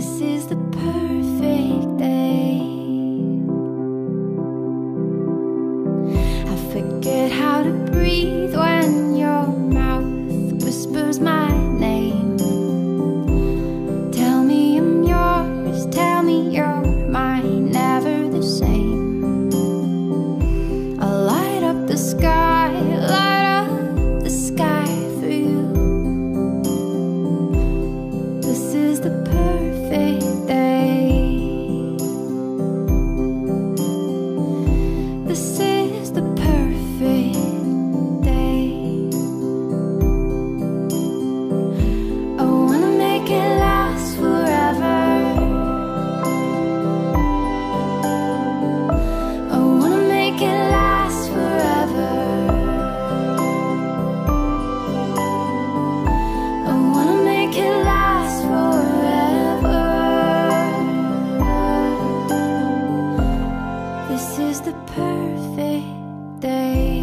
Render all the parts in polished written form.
This is the perfect day. I forget how to breathe when your mouth whispers my name. Tell me I'm yours, tell me you're mine, never the same. I'll light up the sky, light up the sky for you. This is the perfect day. This is the perfect day. I wanna make it last forever. I wanna make it last forever. I wanna make it last forever. This is the perfect day.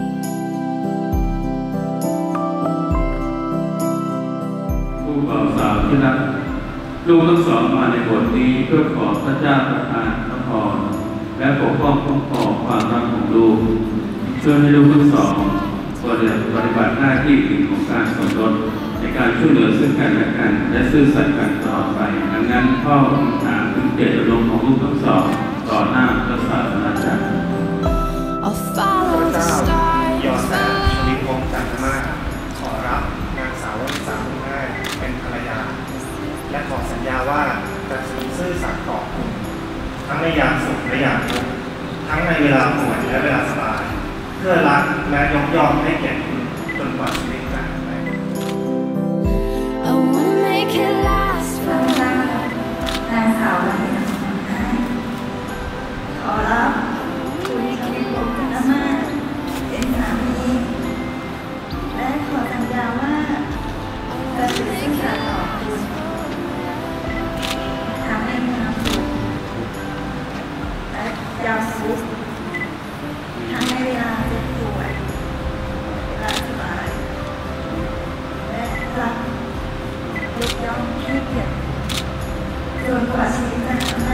ผู้บ่าวสาวที่รักลูกทั้งสองมาในบทนี้เพื่อขอพระเจ้าประทานพระพรและปกป้องคุ้มครองความรักของลูกช่วยให้ลูกทั้งสองปฏิบัติหน้าที่ของการสมรสในการช่วยเหลือซึ่งกันและกันและซื่อสัตย์กันตลอดไปดังนั้นพ่อถามถึงเจตจำนงของลูกทั้งสองต่อหน้าพระศาสนาจารย์ I'll follow the ยอ stars. นนาชวิพงษ์จันทมาศขอรับนางสาววนิษฐาได้เป็นภรรยาและขอสัญญาว่าจะซื่อสัตย์ต่อคุณทั้งในยามสุขและยามทุกข์ทั้งในเวลาป่วยและเวลาสบายเพื่อรักและยกย่องให้แก่คุณจนกว่าชีวิตจะหมดไป I wanna make it last forever. นางสาววนิษฐาขอรับคุณชวิพงษ์จันทมาศเป็นสามีและขอสัญญาว่าจะซื่อสัตย์ต่อคุณทั้งในยามสุขและยามทุกข์ทั้งในเวลาเจ็บป่วยเวลาสบายและรักยกย่องให้เกียรติจนกว่าชีวิตจะหมดไป